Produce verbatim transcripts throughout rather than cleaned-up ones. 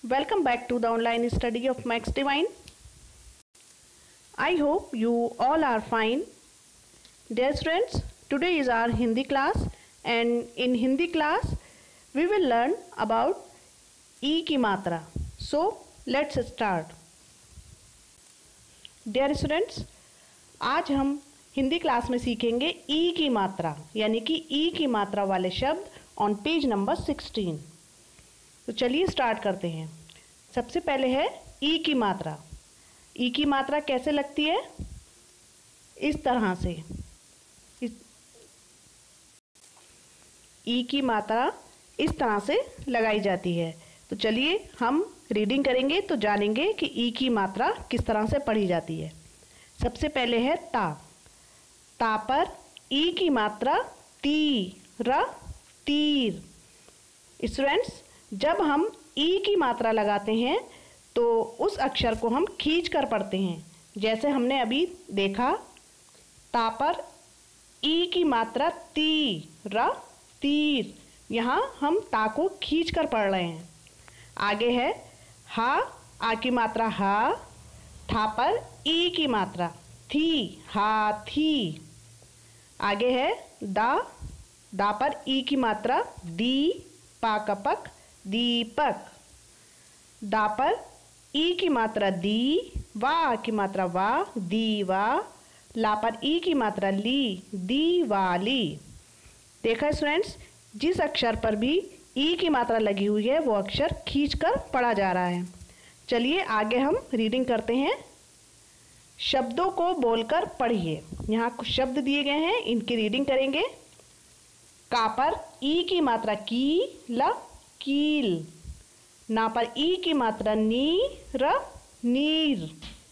Welcome back to the online study of Max Divine. I hope you all are fine. Dear students, today is our Hindi class and in Hindi class we will learn about E की मात्रा. So let's start. Dear students, आज हम Hindi class में सीखेंगे ई की मात्रा यानी कि ई की मात्रा वाले शब्द ऑन पेज नंबर सिक्सटीन. तो चलिए स्टार्ट करते हैं. सबसे पहले है ई की मात्रा. ई की मात्रा कैसे लगती है? इस तरह से. इस ई की मात्रा इस तरह से लगाई जाती है. तो चलिए हम रीडिंग करेंगे तो जानेंगे कि ई की मात्रा किस तरह से पढ़ी जाती है. सबसे पहले है ता. ता पर ई की मात्रा ती र तीर. स्टूडेंट्स, जब हम ई की मात्रा लगाते हैं तो उस अक्षर को हम खींच कर पढ़ते हैं. जैसे हमने अभी देखा, ता पर ई की मात्रा ती र तीर. यहाँ हम ता को खींच कर पढ़ रहे हैं. आगे है हा. आ की मात्रा हा. ठा पर ई की मात्रा थी. हाथी. आगे है दा. दा पर ई की मात्रा दी. पा कपक दीपक. दा पर ई की मात्रा दी. वा की मात्रा वा. दीवा. ला पर ई की मात्रा ली. दीवाली. देखा स्टूडेंट्स, जिस अक्षर पर भी ई की मात्रा लगी हुई है वो अक्षर खींचकर पढ़ा जा रहा है. चलिए आगे हम रीडिंग करते हैं. शब्दों को बोलकर पढ़िए. यहाँ कुछ शब्द दिए गए हैं, इनकी रीडिंग करेंगे. का पर ई की मात्रा की. ला कील. ना पर ई की मात्रा नी. र नीर.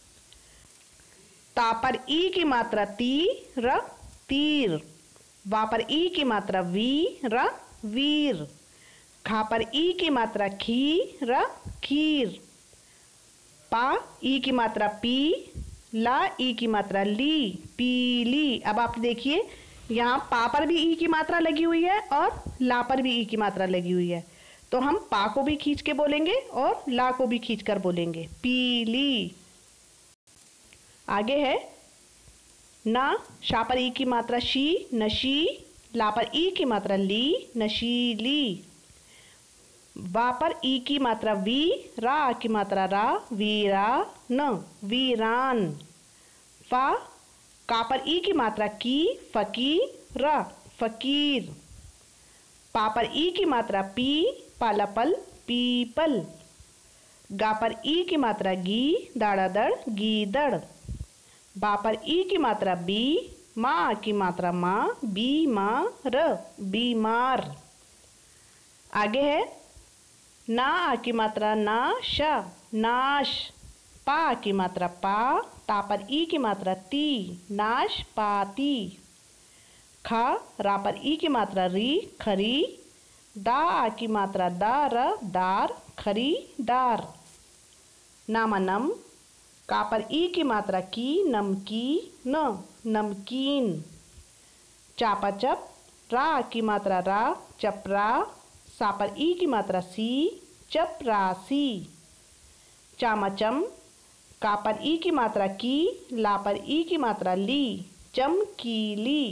ता पर ई की मात्रा ती. र तीर. वा पर ई की मात्रा वी. र वीर. खा पर ई की मात्रा खी. र खीर. पा ई की मात्रा पी. ला ई की मात्रा ली. पीली. अब आप देखिए, यहाँ पा पर भी ई की मात्रा लगी हुई है और ला पर भी ई की मात्रा लगी हुई है. तो हम पा को भी खींच के बोलेंगे और ला को भी खींच कर बोलेंगे. पीली. आगे है ना. शा पर ई की मात्रा शी. नशी. ला पर ई की मात्रा ली. नशीली. वा पर ई की मात्रा वी. रा की मात्रा रा. वीरा. न वीरान. फा. का पर ई की मात्रा की. फकीर. रा फकीर. पा पर ई की मात्रा पी. पालापल पीपल. गा पर ई की मात्रा गी. दाड़ादड़ गीदड़. बा पर ई की मात्रा बी. माँ की मात्रा माँ. बीमार. बीमार. आगे है ना. आ की मात्रा ना. शा नाश. पा की मात्रा पा. ता पर ई की मात्रा ती. नाश पाती. खा. रा पर ई की मात्रा री. खरी. दा आ की मात्रा दा. र दार. खरी दार. नामा नम. का पर ई की मात्रा की. नमकी. न नमकीन. चापा चप. रा की मात्रा रा. चपरा. सा पर ई की मात्रा सी. चपरासी. चामाचम. का पर ई की मात्रा की. ला पर ई की मात्रा ली. चमकीली.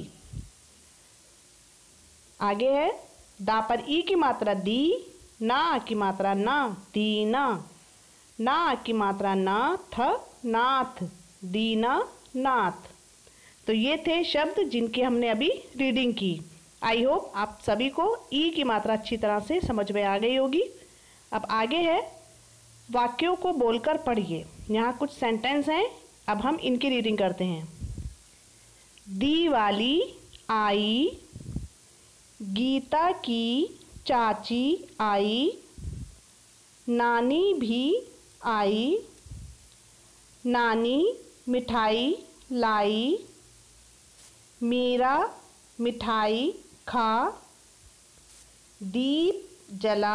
आगे है दा पर ई की मात्रा दी. ना की मात्रा ना. दीना. ना की मात्रा ना. थ नाथ. दीना नाथ. तो ये थे शब्द जिनकी हमने अभी रीडिंग की. आई होप आप सभी को ई की मात्रा अच्छी तरह से समझ में आ गई होगी. अब आगे है वाक्यों को बोलकर पढ़िए. यहाँ कुछ सेंटेंस हैं, अब हम इनकी रीडिंग करते हैं. दिवाली आई. गीता की चाची आई. नानी भी आई. नानी मिठाई लाई. मीरा मिठाई खा. दीप जला.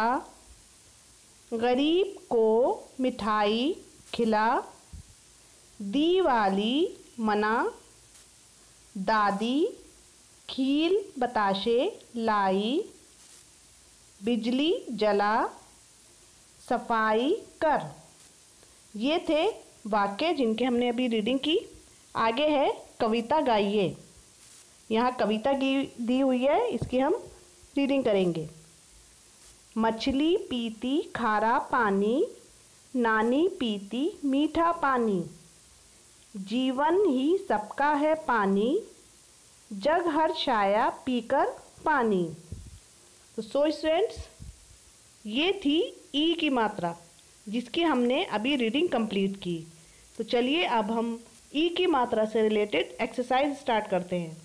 गरीब को मिठाई खिला. दिवाली मना. दादी खील बताशे लाई. बिजली जला. सफाई कर। ये थे वाक्य जिनके हमने अभी रीडिंग की। आगे है कविता गाइए। यहाँ कविता दी हुई है, इसकी हम रीडिंग करेंगे। मछली पीती खारा पानी, नानी पीती मीठा पानी। जीवन ही सबका है पानी, जग हर छाया पीकर पानी। तो सो स्टूडेंट्स, ये थी ई की मात्रा जिसकी हमने अभी रीडिंग कंप्लीट की। तो चलिए अब हम ई की मात्रा से रिलेटेड एक्सरसाइज स्टार्ट करते हैं।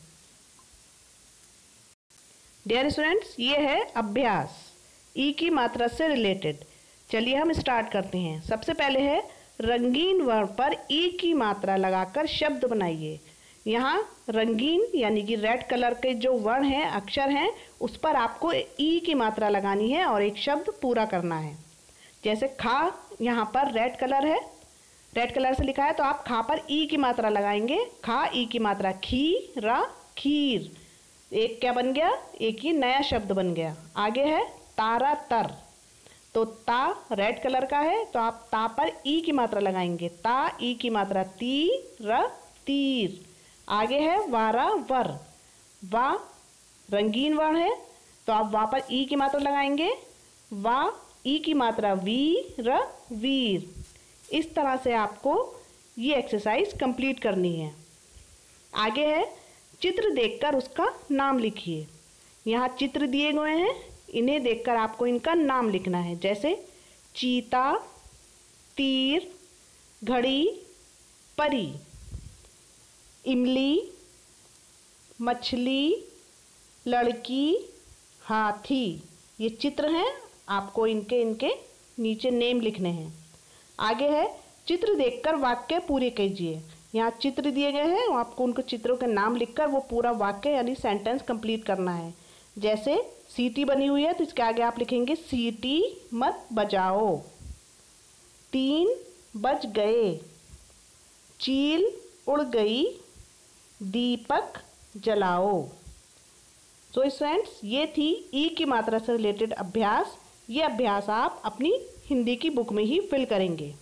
डियर स्टूडेंट्स, ये है अभ्यास ई की मात्रा से रिलेटेड। चलिए हम स्टार्ट करते हैं। सबसे पहले है रंगीन वर्ण पर ई की मात्रा लगाकर शब्द बनाइए। यहाँ रंगीन यानी कि रेड कलर के जो वर्ण हैं, अक्षर हैं, उस पर आपको ई की मात्रा लगानी है और एक शब्द पूरा करना है। जैसे खा, यहाँ पर रेड कलर है, रेड कलर से लिखा है, तो आप खा पर ई की मात्रा लगाएंगे। खा ई की मात्रा खी र खीर। एक क्या बन गया, एक ही नया शब्द बन गया। आगे है तारा तर। तो ता रेड कलर का है, तो आप ता पर ई की मात्रा लगाएंगे। ता ई की मात्रा ती र तीर। आगे है वारा वर। वा रंगीन वर्ण है, तो आप वा पर ई की मात्रा लगाएंगे। वा ई की मात्रा वी र वीर। इस तरह से आपको ये एक्सरसाइज कंप्लीट करनी है। आगे है चित्र देखकर उसका नाम लिखिए। यहाँ चित्र दिए गए हैं, इन्हें देखकर आपको इनका नाम लिखना है। जैसे चीता, तीर, घड़ी, परी, इमली, मछली, लड़की, हाथी। ये चित्र हैं, आपको इनके इनके नीचे नेम लिखने हैं। आगे है चित्र देखकर वाक्य पूरे कीजिए। यहाँ चित्र दिए गए हैं, आपको उनको चित्रों के नाम लिखकर वो पूरा वाक्य यानी सेंटेंस कंप्लीट करना है। जैसे सीटी बनी हुई है, तो इसके आगे आप लिखेंगे सीटी मत बजाओ। तीन बज गए। चील उड़ गई। दीपक जलाओ। सो स्टूडेंट्स, ये थी ई की मात्रा से रिलेटेड अभ्यास। ये अभ्यास आप अपनी हिंदी की बुक में ही फिल करेंगे।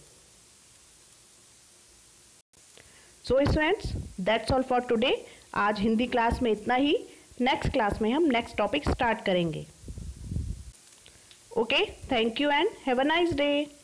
So students, that's all for today. आज हिंदी क्लास में इतना ही। नेक्स्ट क्लास में हम नेक्स्ट टॉपिक स्टार्ट करेंगे। Okay, thank you and have a nice day.